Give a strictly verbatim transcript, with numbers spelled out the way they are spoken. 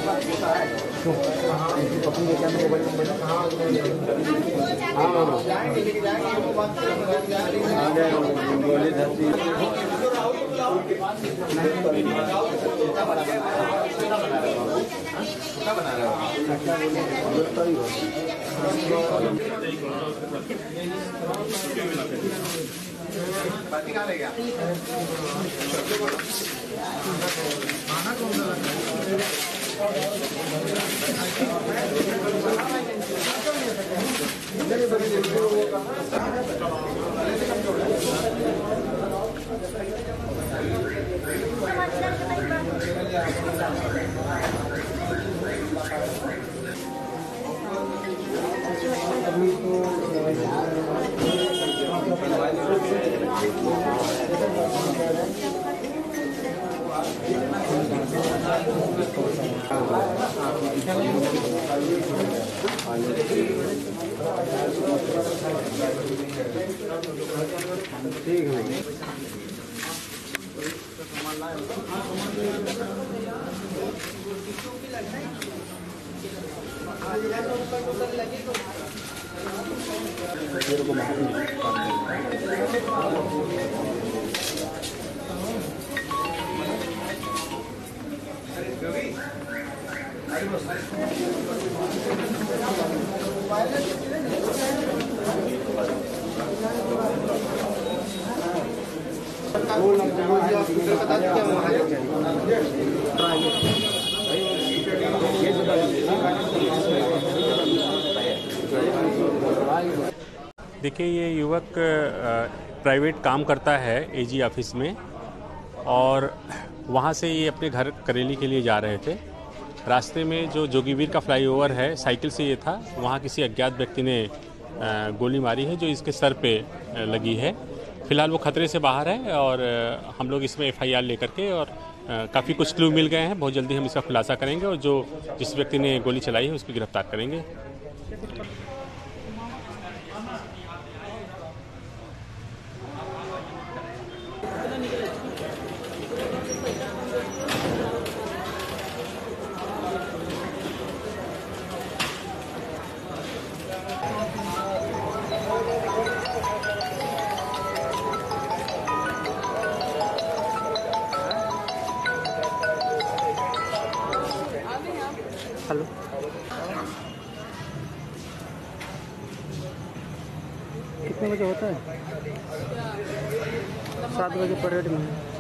ठीक है। देखिए, ये युवक प्राइवेट काम करता है एजी ऑफिस में और वहाँ से ये अपने घर करेली के लिए जा रहे थे। रास्ते में जो जोगीवीर का फ्लाईओवर है, साइकिल से ये था, वहाँ किसी अज्ञात व्यक्ति ने गोली मारी है जो इसके सर पे लगी है। फिलहाल वो खतरे से बाहर है और हम लोग इसमें एफ आई आर लेकर के और काफ़ी कुछ क्लू मिल गए हैं। बहुत जल्दी हम इसका खुलासा करेंगे और जो जिस व्यक्ति ने गोली चलाई है उसको गिरफ्तार करेंगे। हेलो, कितने बजे होता है? सात बजे परेड में।